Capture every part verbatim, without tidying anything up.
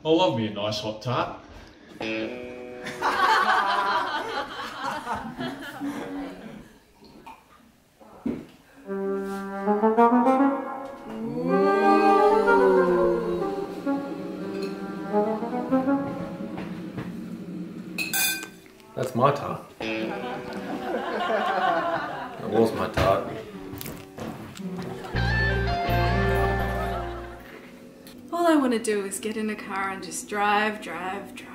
I love me a nice hot tart. That's my tart. That was my tart. All I want to do is get in a car and just drive, drive, drive.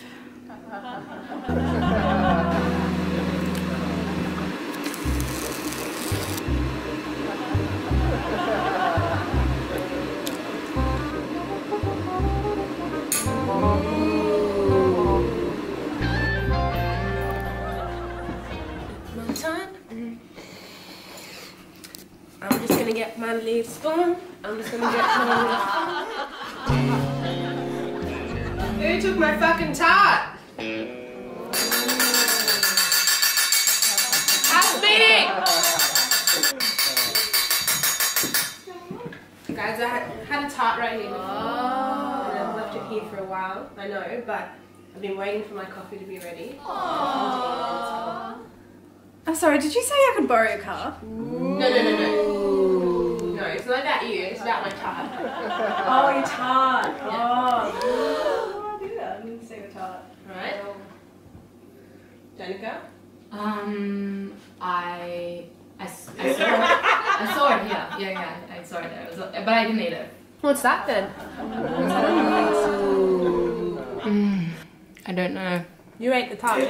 My turn? I'm just gonna get my little spoon. I'm just gonna get my Who took my fucking tart? That's me! Guys, I had a tart right here before. Oh. And I've left it here for a while. I know, but I've been waiting for my coffee to be ready. I'm sorry, did you say I could borrow your car? No, no, no, no. No, it's not about you, it's about my tart. Oh, your tart. Yeah. Oh. I didn't see the tart. Right? Danica? Um, I, I, s- I saw it. I saw it. Yeah, yeah, yeah. I saw it there. It was, but I didn't eat it. What's that then? Mm, I don't know. You ate the tart.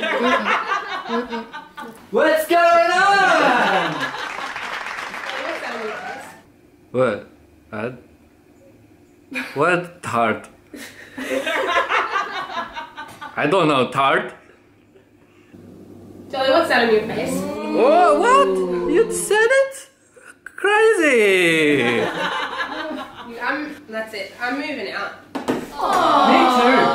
What's going on? What? Uh, what tart? I don't know tart. Jolly, what's that on your face? Oh, what? You said it? Crazy. I'm, that's it. I'm moving out. Me too.